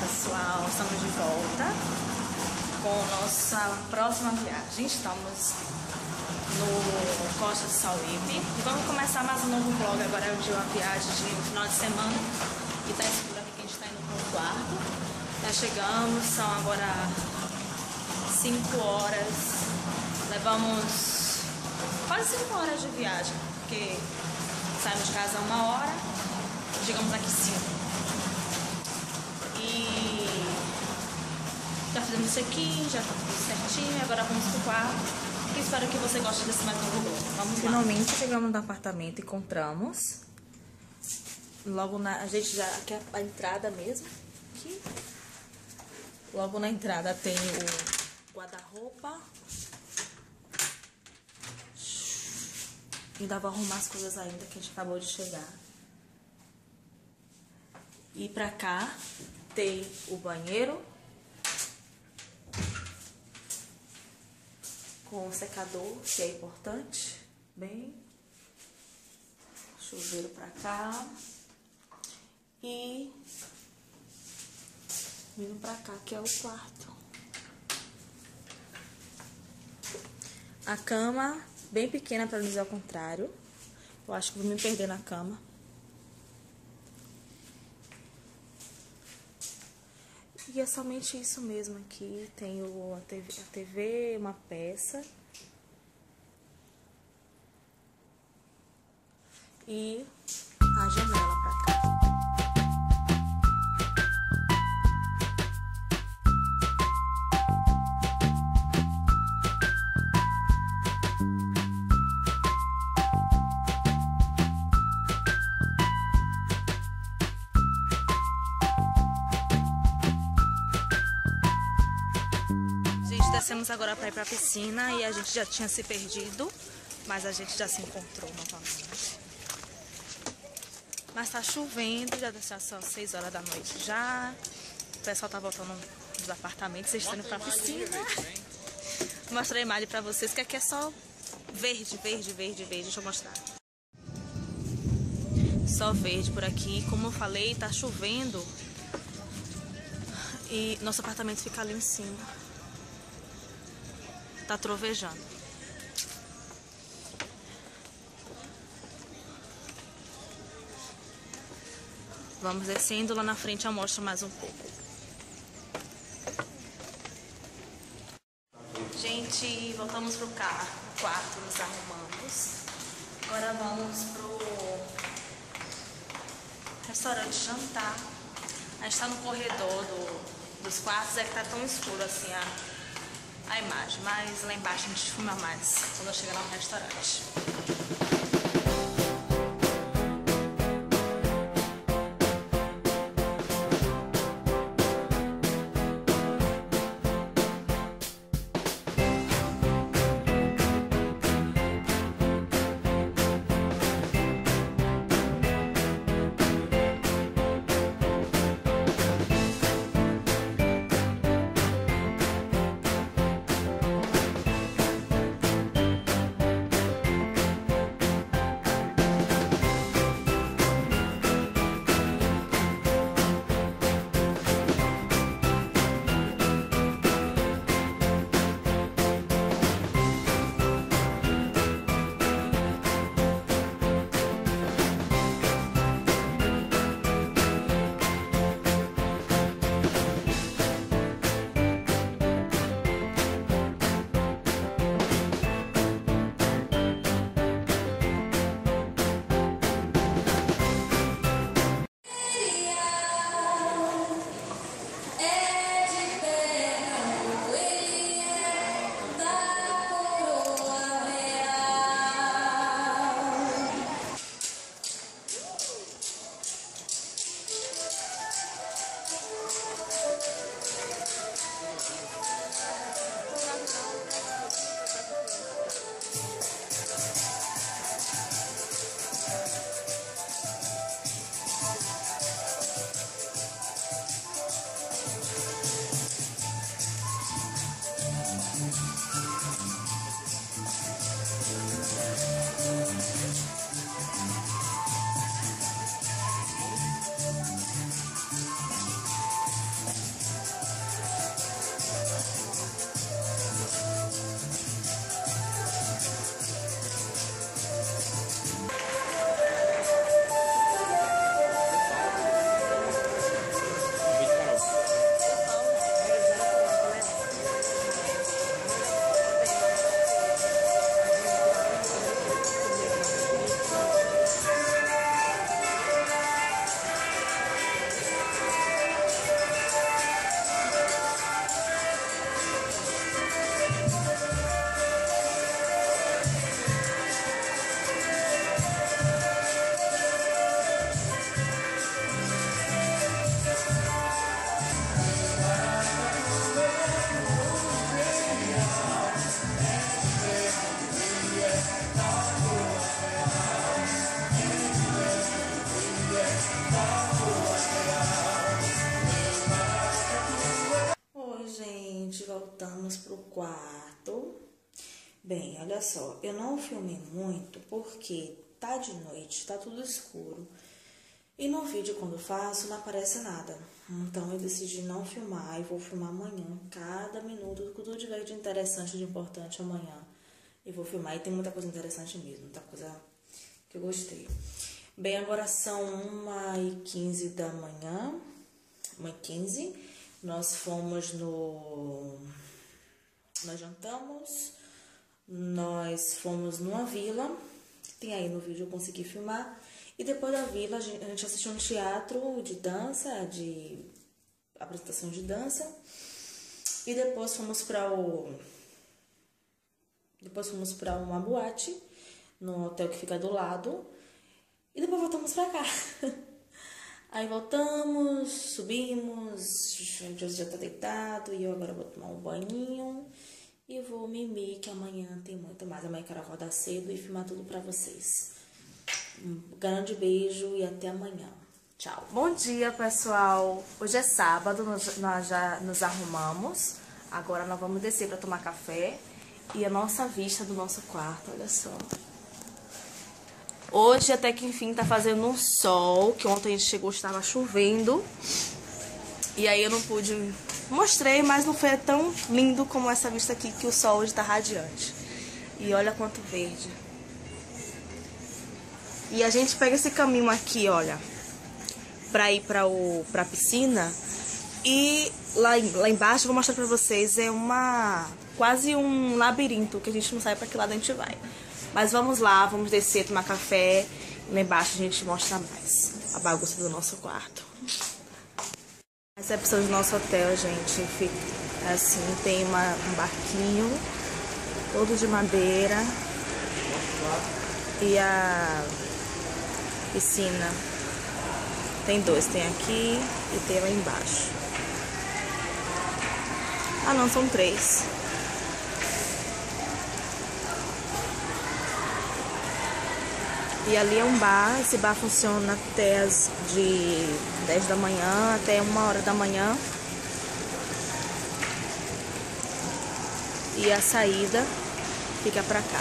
pessoal, estamos de volta com nossa próxima viagem. Estamos no Costa do Sauípe e vamos começar mais um novo vlog agora de uma viagem de um final de semana. E tá escuro aqui que a gente tá indo para um quarto. Já chegamos, são agora 5 horas. Levamos quase 5 horas de viagem, porque saímos de casa 1 hora, chegamos aqui 5. E já fizemos isso aqui, já tá tudo certinho. Agora vamos pro quarto. E espero que você goste desse mais novo vlog. Vamos lá. Finalmente chegamos no apartamento, encontramos. Logo a gente já aqui é a entrada mesmo. Aqui. Logo na entrada tem o guarda-roupa. Ainda vou arrumar as coisas ainda que a gente acabou de chegar. E pra cá tem o banheiro com o secador, que é importante. Bem, chuveiro pra cá. E vindo pra cá, que é o quarto. A cama bem pequena, para não dizer ao contrário. Eu acho que vou me perder na cama. E é somente isso mesmo aqui. Tem a TV, uma peça. E a janela pra cá. Descemos agora para ir para a piscina e a gente já tinha se perdido, mas a gente já se encontrou novamente. Mas tá chovendo, já são 6 horas da noite já. O pessoal tá voltando dos apartamentos, vocês estão indo para a piscina. Vou mostrar a imagem para vocês, que aqui é só verde, verde, verde, verde. Deixa eu mostrar. Só verde por aqui. Como eu falei, tá chovendo e nosso apartamento fica ali em cima. Tá trovejando. Vamos descendo, lá na frente eu mostro mais um pouco. Gente, voltamos pro quarto, nos arrumamos. Agora vamos pro restaurante jantar. A gente tá no corredor dos quartos, é que tá tão escuro assim a imagem, mas lá embaixo a gente filma mais quando eu chegar lá no restaurante. pro quarto. Bem, olha só, eu não filmei muito porque tá de noite, tá tudo escuro. E no vídeo, quando eu faço, não aparece nada. Então, eu decidi não filmar e vou filmar amanhã. Cada minuto, tudo tiver de interessante, de importante amanhã, eu vou filmar. E tem muita coisa interessante mesmo, muita coisa que eu gostei. Bem, agora são 1h15 da manhã. 1h15. Nós fomos no... Nós jantamos. Nós fomos numa vila. Tem aí no vídeo, eu consegui filmar. E depois da vila, a gente assistiu um teatro de dança, de apresentação de dança. E depois fomos para uma boate, no hotel que fica do lado. E depois voltamos pra cá. Aí voltamos, subimos, o José já tá deitado. E eu agora vou tomar um banho. E vou mimir, que amanhã tem muito mais. Amanhã eu quero acordar cedo e filmar tudo pra vocês. Um grande beijo e até amanhã. Tchau. Bom dia, pessoal. Hoje é sábado, nós já nos arrumamos. Agora nós vamos descer pra tomar café. E a nossa vista do nosso quarto, olha só. Hoje até que enfim tá fazendo um sol, que ontem a gente chegou, estava chovendo. E aí eu não pude... Mostrei, mas não foi tão lindo como essa vista aqui, que o sol hoje tá radiante. E olha quanto verde. E a gente pega esse caminho aqui, olha, pra ir pra piscina. E lá embaixo, vou mostrar pra vocês, é quase um labirinto, que a gente não sabe pra que lado a gente vai. Mas vamos lá, vamos descer, tomar café. Lá embaixo a gente mostra mais a bagunça do nosso quarto. A recepção do nosso hotel, gente, fica assim, tem um barquinho, todo de madeira. E a piscina tem dois, tem aqui e tem lá embaixo. Ah não, são 3. E ali é um bar, esse bar funciona até de 10 da manhã até 1h da manhã. E a saída fica pra cá.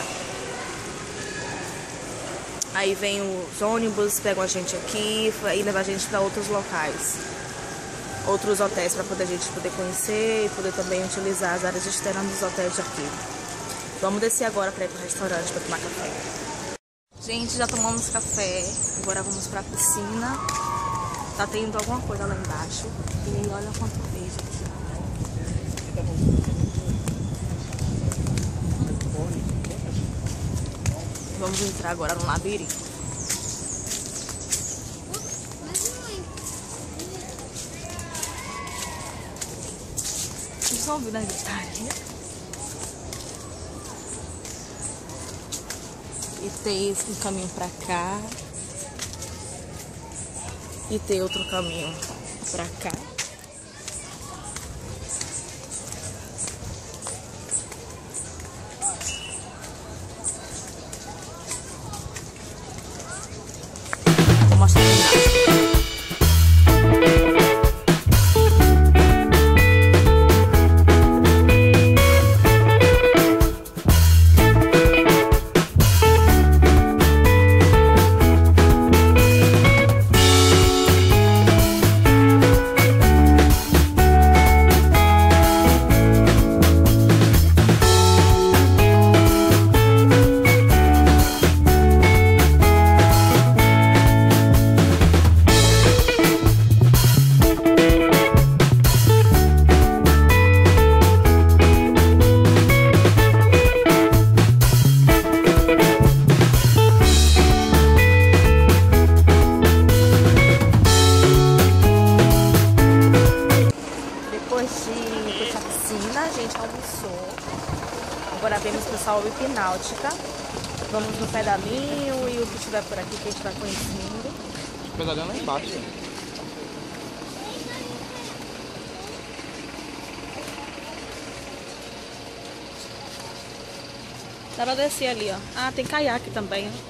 Aí vem os ônibus, pegam a gente aqui e levam a gente pra outros locais. Outros hotéis pra a gente poder conhecer e poder também utilizar as áreas externas dos hotéis aqui. Vamos descer agora pra ir pro restaurante pra tomar café. Gente, já tomamos café, agora vamos pra piscina. Tá tendo alguma coisa lá embaixo. E olha quanto verde aqui. Vamos entrar agora no labirinto. Vocês estão ouvindo a gritaria? E tem um caminho pra cá. E tem outro caminho pra cá. Vou mostrar aqui. Agora vemos pro Salve Náutica. Vamos no pedalinho e o que estiver por aqui que a gente vai conhecendo. O pedalinho lá embaixo. Dá pra descer ali, ó. Ah, tem caiaque também, ó.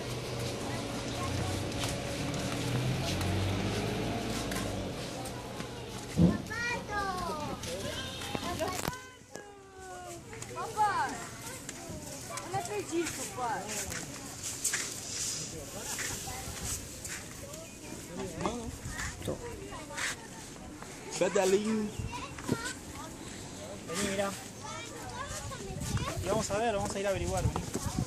Pedalinho. Vení, mira. Y vamos a ver, vamos a ir a averiguar. Vení.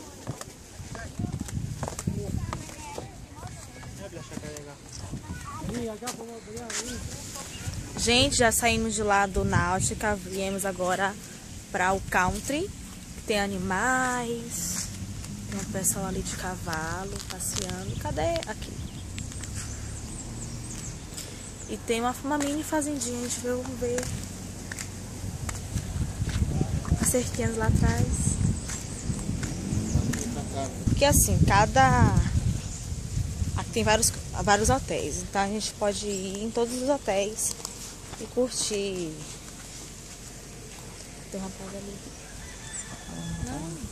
Mira a playa que hay acá. Vení, acá, vení. Gente, já saímos de lá do Náutica, viemos agora para o Country, que tem animais, tem um pessoal ali de cavalo passeando. Cadê? Aqui. E tem uma mini fazendinha, a gente veio ver as cerquinhas lá atrás. Porque assim, aqui tem vários hotéis, então a gente pode ir em todos os hotéis e curtir. Tem um rapaz ali. Não.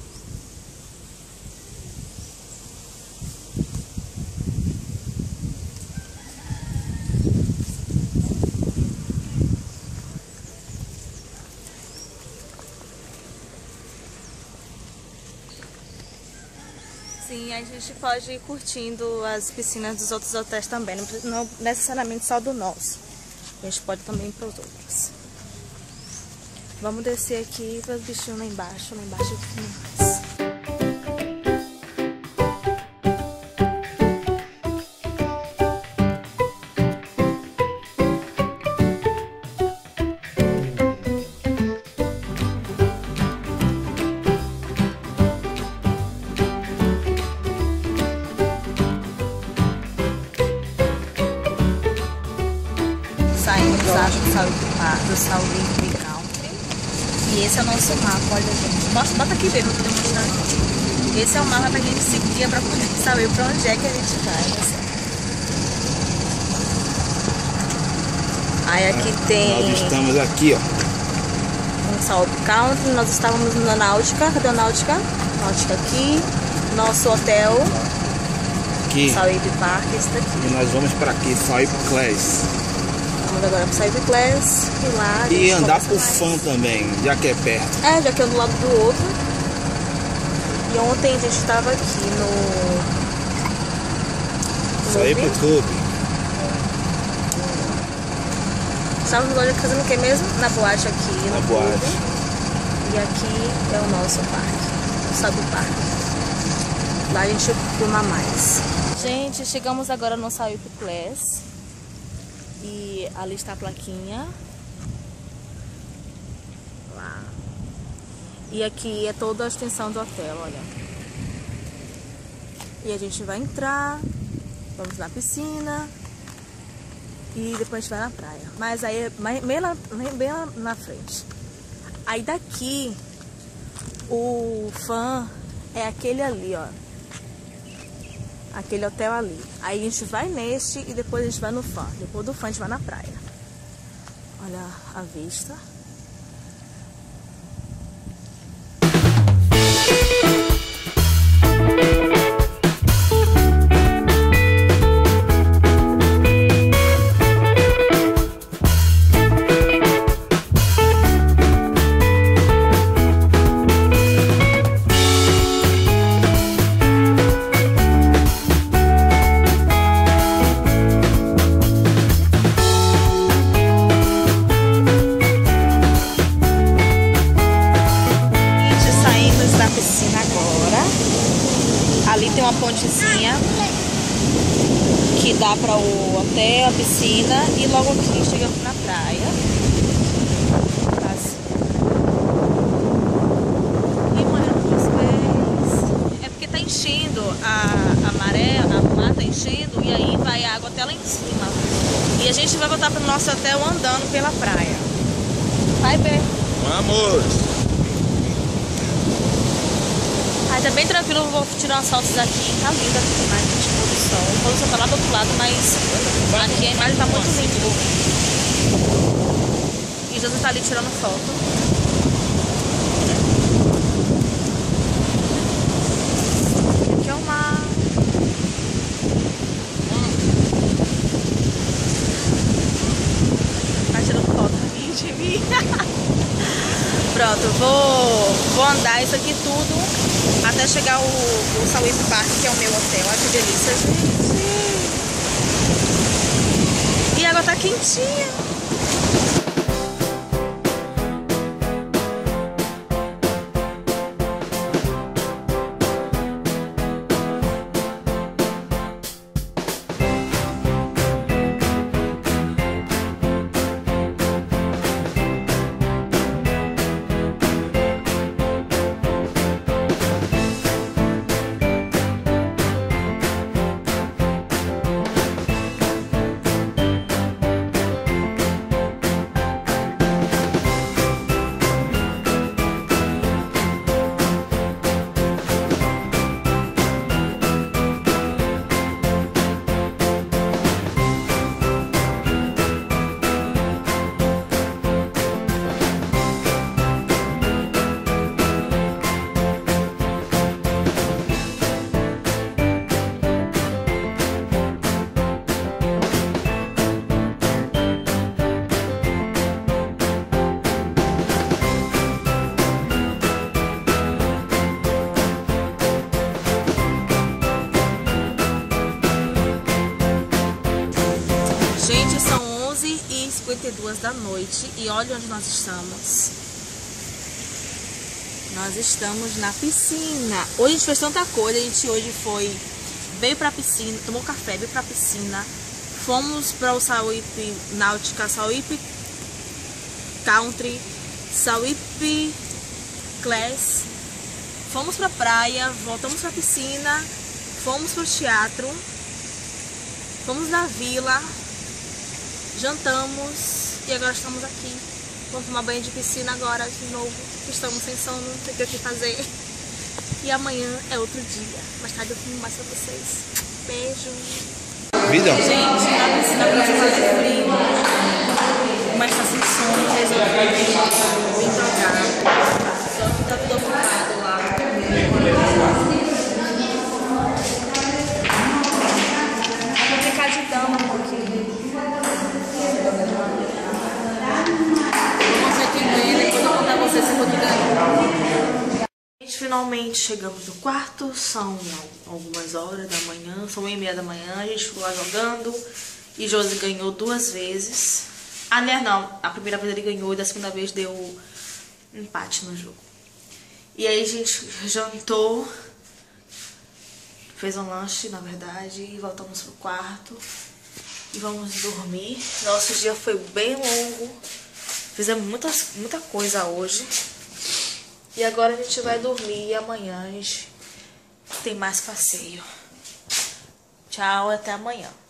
Sim, a gente pode ir curtindo as piscinas dos outros hotéis também, não necessariamente só do nosso. A gente pode também ir para os outros. Vamos descer aqui e ver os bichinhos lá embaixo aqui mais. Saímos do Sauípe Country. E esse é o nosso mapa, olha gente. Bota aqui ver, eu vou mostrar aqui. Esse é o mapa pra gente seguir, pra poder saber pra onde é que a gente vai. Aí aqui tem... Nós estamos aqui, ó. No Sauípe Country, nós estávamos na Náutica. Cadê a Náutica? Náutica aqui. Nosso hotel. Aqui. Sauípe Park, esse daqui. E nós vamos pra aqui, Sauípe Class. Vamos agora pro Sauípe Class e lá. E andar por Fã também, já que é perto. É, já que é um do lado do outro. E ontem a gente estava aqui no Sauípe Clube. Estávamos agora fazendo o que mesmo? Na boate aqui. Na boate. E aqui é o nosso parque, o Sauípe Park. Lá a gente filma mais. Gente, chegamos agora no Sauípe Class. E ali está a plaquinha. Lá. E aqui é toda a extensão do hotel, olha. E a gente vai entrar, vamos na piscina e depois a gente vai na praia. Mas aí é bem lá na frente. Aí daqui, o Fã é aquele ali, ó. Aquele hotel ali. Aí a gente vai neste e depois a gente vai no Fã. Depois do Fã a gente vai na praia. Olha a vista. Ali tem uma pontezinha que dá para o hotel, a piscina e logo aqui chegamos na praia. Assim. E molhando os pés. É porque tá enchendo a maré, a mar tá enchendo e aí vai a água até lá em cima. E a gente vai voltar pro nosso hotel andando pela praia. Vai, Bé. Vamos! Mas é bem tranquilo, eu vou tirar umas fotos daqui. Tá linda aqui demais, gente, o pôr do sol. O pôr do sol tá lá do outro lado, mas aqui a imagem tá muito linda. E Jesus tá ali tirando foto. E aqui é o mar. Tá tirando foto aqui de mim. Pronto, vou andar isso aqui tudo até chegar o Sauípe Park, que é o meu hotel. Olha que delícia, gente. E a água tá quentinha. 11h52 da noite e olha onde nós estamos. Nós estamos na piscina. Hoje a gente fez tanta coisa, a gente hoje veio pra piscina, tomou café, veio pra piscina, fomos para o Sauípe Náutica, Sauípe Country, Sauípe Class, fomos pra praia, voltamos pra piscina, fomos pro teatro, fomos na vila, jantamos e agora estamos aqui. Vamos tomar banho de piscina agora de novo. Estamos sem sono, não sei o que fazer. E amanhã é outro dia. Mais tarde eu filmo mais pra vocês. Beijo. Vida? Gente, na piscina pra fazer frio. Mas tá sem sono, resolvi vim jogar. Só que tá tudo ocupado lá. Vou ficar de dama um pouquinho. Depois eu vou contar pra vocês se eu ganhei. Gente, finalmente chegamos no quarto. São algumas horas da manhã. São 1h30 da manhã. A gente ficou lá jogando. E Josi ganhou 2 vezes. Aliás, não. A primeira vez ele ganhou e da segunda vez deu empate no jogo. E aí a gente jantou. Fez um lanche, na verdade. E voltamos pro quarto. E vamos dormir. Nosso dia foi bem longo. Fizemos muita coisa hoje. E agora a gente vai dormir e amanhã a gente tem mais passeio. Tchau, até amanhã.